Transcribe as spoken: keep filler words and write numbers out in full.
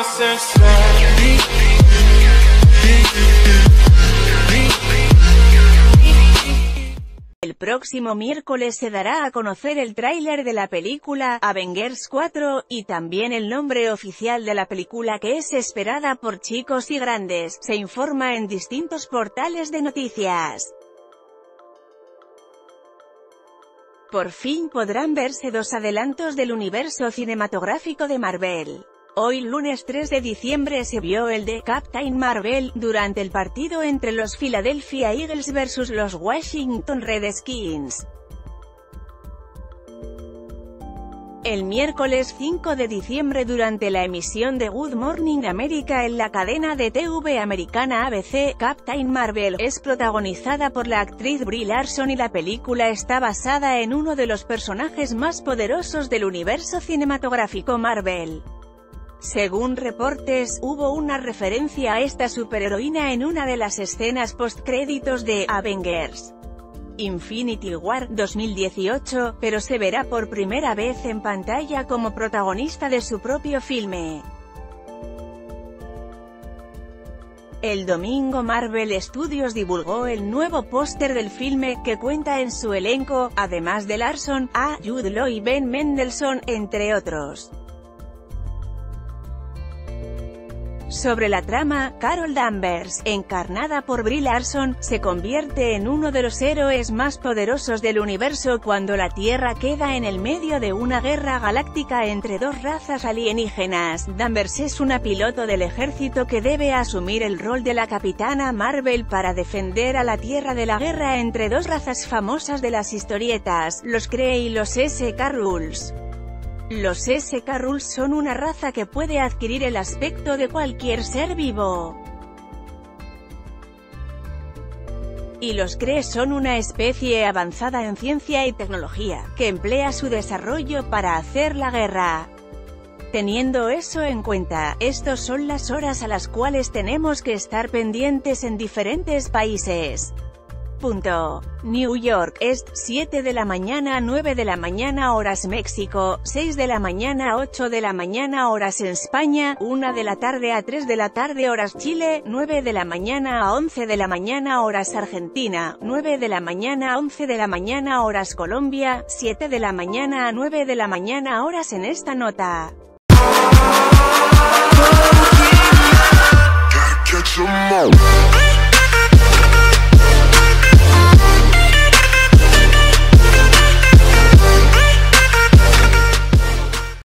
El próximo miércoles se dará a conocer el tráiler de la película Avengers cuatro, y también el nombre oficial de la película, que es esperada por chicos y grandes, se informa en distintos portales de noticias. Por fin podrán verse dos adelantos del universo cinematográfico de Marvel. Hoy lunes tres de diciembre se vio el de Captain Marvel, durante el partido entre los Philadelphia Eagles versus los Washington Redskins. El miércoles cinco de diciembre, durante la emisión de Good Morning America en la cadena de T V americana A B C, Captain Marvel es protagonizada por la actriz Brie Larson y la película está basada en uno de los personajes más poderosos del universo cinematográfico Marvel. Según reportes, hubo una referencia a esta superheroína en una de las escenas postcréditos de Avengers Infinity War dos mil dieciocho, pero se verá por primera vez en pantalla como protagonista de su propio filme. El domingo Marvel Studios divulgó el nuevo póster del filme, que cuenta en su elenco, además de Larson, a Jude Law y Ben Mendelsohn, entre otros. Sobre la trama, Carol Danvers, encarnada por Brie Larson, se convierte en uno de los héroes más poderosos del universo cuando la Tierra queda en el medio de una guerra galáctica entre dos razas alienígenas. Danvers es una piloto del ejército que debe asumir el rol de la Capitana Marvel para defender a la Tierra de la guerra entre dos razas famosas de las historietas, los Kree y los Skrulls. Los Skrulls son una raza que puede adquirir el aspecto de cualquier ser vivo. Y los Kree son una especie avanzada en ciencia y tecnología, que emplea su desarrollo para hacer la guerra. Teniendo eso en cuenta, estas son las horas a las cuales tenemos que estar pendientes en diferentes países. Punto. New York Est, siete de la mañana a nueve de la mañana horas México, seis de la mañana a ocho de la mañana horas en España, una de la tarde a tres de la tarde horas Chile, nueve de la mañana a once de la mañana horas Argentina, nueve de la mañana a once de la mañana horas Colombia, siete de la mañana a nueve de la mañana horas en esta nota. Gotta catch 'em all.